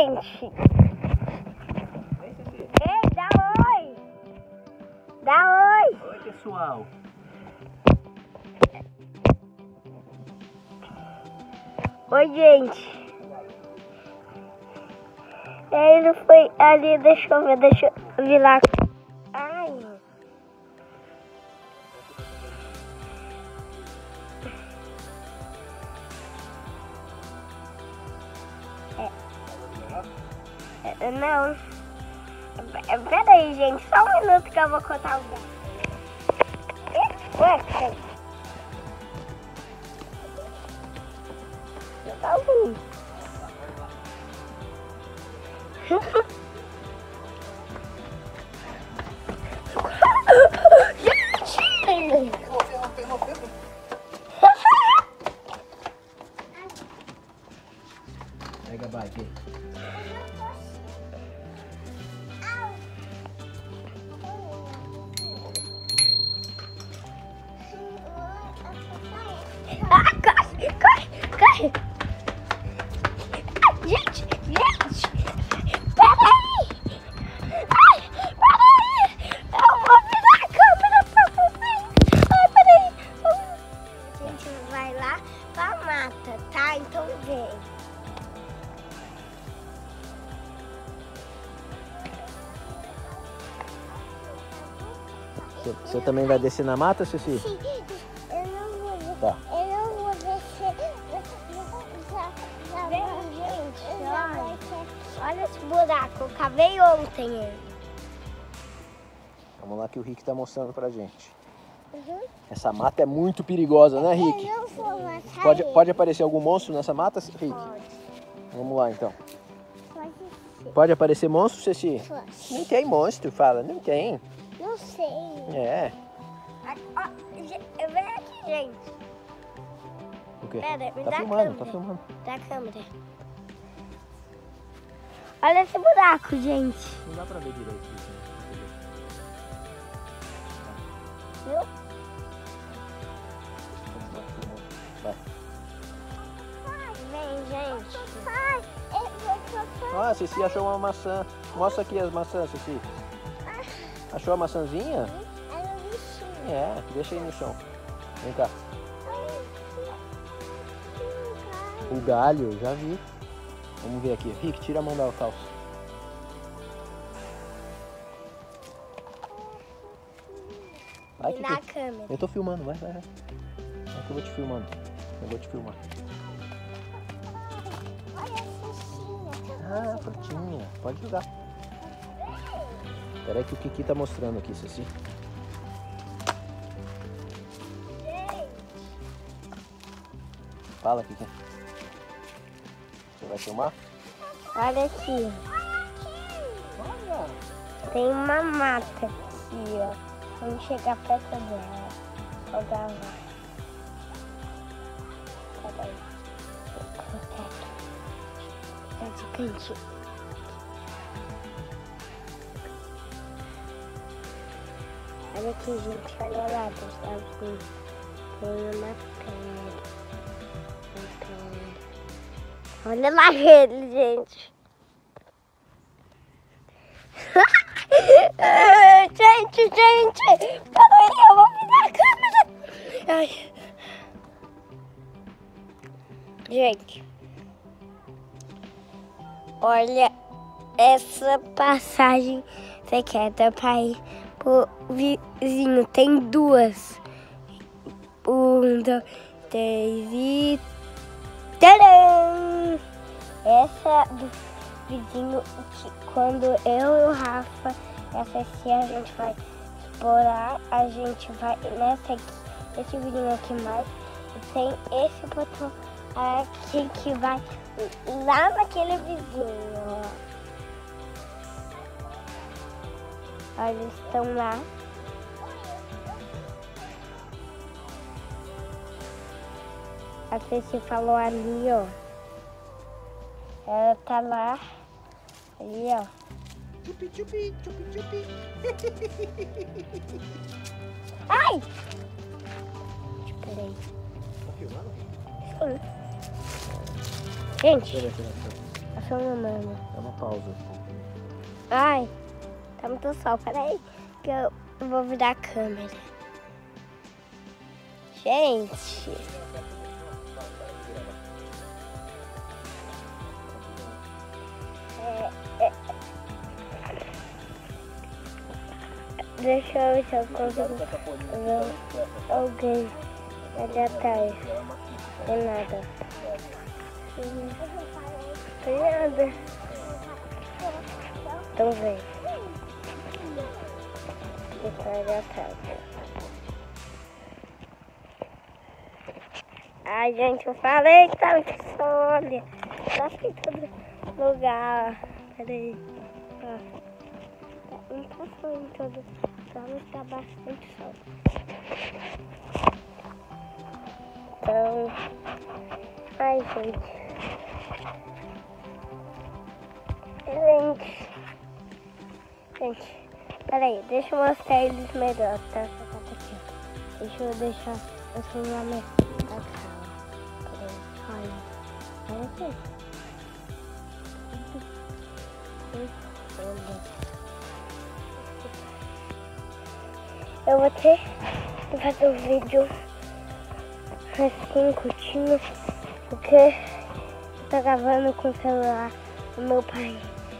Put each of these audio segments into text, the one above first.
gente. Ei, dá oi. Dá oi. Oi, pessoal. Oi, gente. Ele foi ali, deixa eu ver lá. Ai. Não. Pera aí, gente. Só um minuto que eu vou contar o gato. Ué, peraí. Tá ouvindo? Pega a bike. Corre! Gente! Peraí! Eu vou virar a câmera pra vocês! Peraí! A gente vai lá pra mata, tá? Então vem! Você também vai descer na mata, Ceci? Sim, eu não vou descer. Tá. Eu não vou descer. Vem, gente, olha esse buraco, eu cavei ontem ele. Vamos lá que o Rique tá mostrando pra gente. Uhum. Essa mata é muito perigosa, né, Rique? Eu não vou matar Pode aparecer algum monstro nessa mata, Rique? Pode. Vamos lá, então. Pode ser. Pode aparecer monstro, Ceci? Pode. Não tem monstro, fala. Não tem. Não sei. É. Vem aqui, gente. O quê? Pera, me Tá dá a filmando, câmera. tá filmando. Dá a câmera. Olha esse buraco, gente. Não dá pra ver direito isso, né? Viu? Vai. Vem, gente. Ah, Ceci achou uma maçã. Mostra aqui as maçãs, Ceci. Achou a maçãzinha? É, deixa aí no chão. Vem cá. O galho, já vi. Vamos ver aqui. Rique, tira a mão da calça. Vai, E na câmera. eu tô filmando, vai. É que eu vou te filmando. Eu vou te filmar. Olha a frutinha. Ah, frutinha. Pode jogar. Espera aí que o Kiki tá mostrando aqui, Ceci. Fala, Kiki. Você vai filmar? Olha aqui. Olha. Tem uma mata aqui, ó. Vamos chegar perto dela. Vou gravar. Peraí. Vou colocar aqui. Tá de cantinho. Olha aqui, gente. Olha lá, tá vendo? Tem uma pedra. Olha lá ele, gente. Gente. Peraí, eu vou virar a câmera. Ai. Gente. Olha essa passagem secreta pra ir pro vizinho. Tem duas. 1, 2, 3 e... Tcharam! Essa do vizinho, que quando eu e o Rafa, essa aqui a gente vai explorar, a gente vai nessa aqui, esse vizinho aqui mais, e tem esse botão aqui que vai lá naquele vizinho, ó. Olha, eles estão lá. A Ceci falou ali, ó. Ela tá lá. Ali, ó. Chupi. Ai! Peraí. Tá filmando? Sim. Gente, Deixa eu ver aqui na câmera. tá filmando. Dá uma pausa. Ai, tá muito sol. Peraí que eu vou virar a câmera. Gente. Deixa eu ver se eu consigo ver alguém ali atrás. Tem nada. Tem nada. Então vem. Fica ali atrás. Ai, gente, eu falei que tava com sol, olha. Tá em todo lugar. Peraí. Ó. Não tá sol em todo lugar, mas tá bastante sol. Então... Ai, gente. Gente, peraí, deixa eu mostrar eles melhor, tá? Aqui, ó. Deixa eu deixar o celular na sala. Olha, olha aqui. Eu vou ter que fazer um vídeo assim, curtinho, porque tá gravando com o celular do meu pai.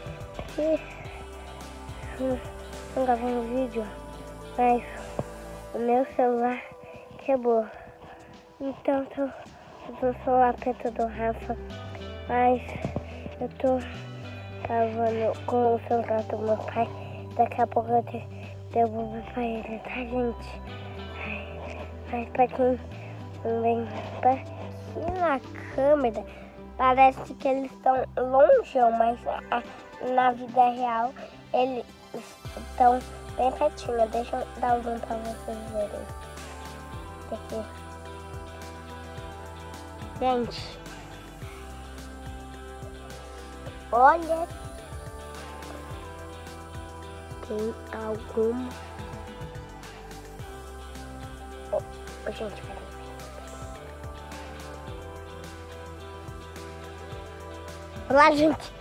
Estou gravando vídeo, mas o meu celular quebrou. Então eu tô só lá perto do Rafa, mas eu tô gravando com o celular do meu pai. Daqui a pouco eu devolvo pra ele, tá, gente? Mas pra quem não vem aqui na câmera, parece que eles estão longe, mas na vida real eles estão bem pertinho. Deixa eu dar um zoom pra vocês verem. Aqui. Gente, olha, tem alguma... Oh, gente, peraí. Olá, gente.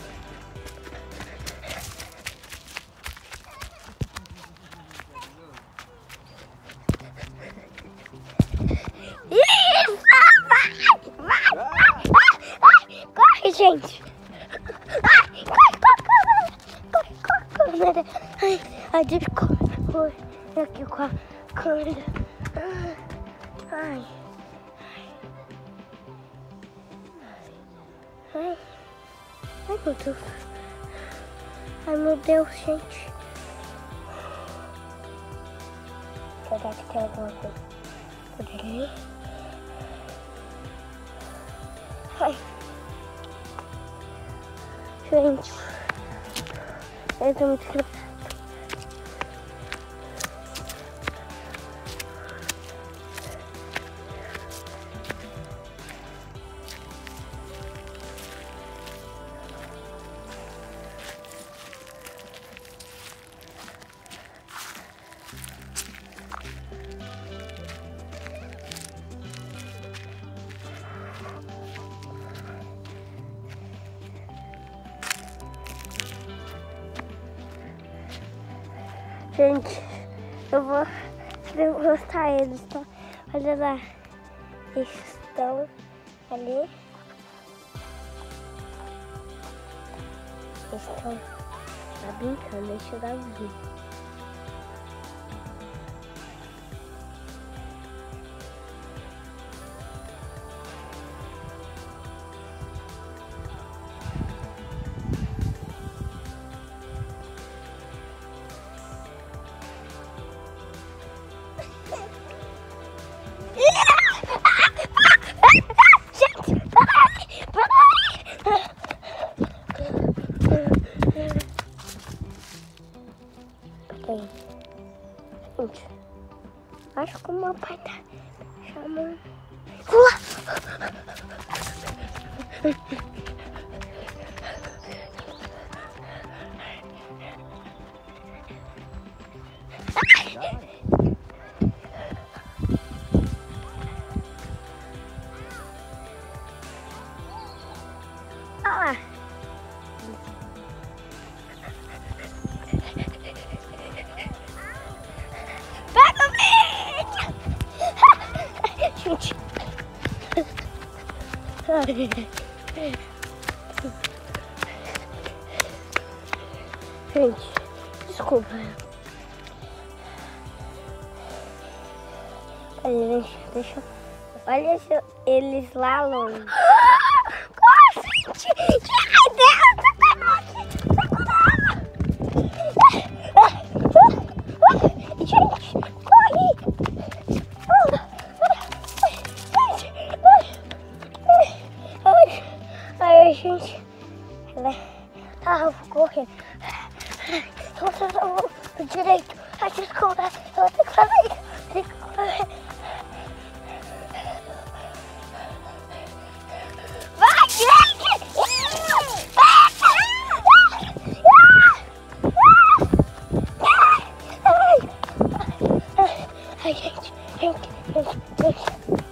Corre, gente. Corre. Ai, deixa eu correr aqui com a câmera. Ai, meu Deus. Ai, meu Deus, gente. Será que tem alguma coisa por ali? Ai. Gente. Eu tô muito cansada. Gente, eu vou mostrar eles, tá? Olha lá, eles estão ali. Eles estão lá brincando, deixa eu dar um vídeo. Gente, acho que o meu pai tá chamando. Olha lá. Pega o vídeo! Gente. Gente, desculpa. Olha, gente, deixa. Olha eles lá longe. Corre, gente! Ai, Deus! Gente, corre! Ai, gente. Ah, vou correr. Direito. Ai, desculpa. Eu vou ter que fazer isso. Tem que correr. Vai, gente! Ai, gente.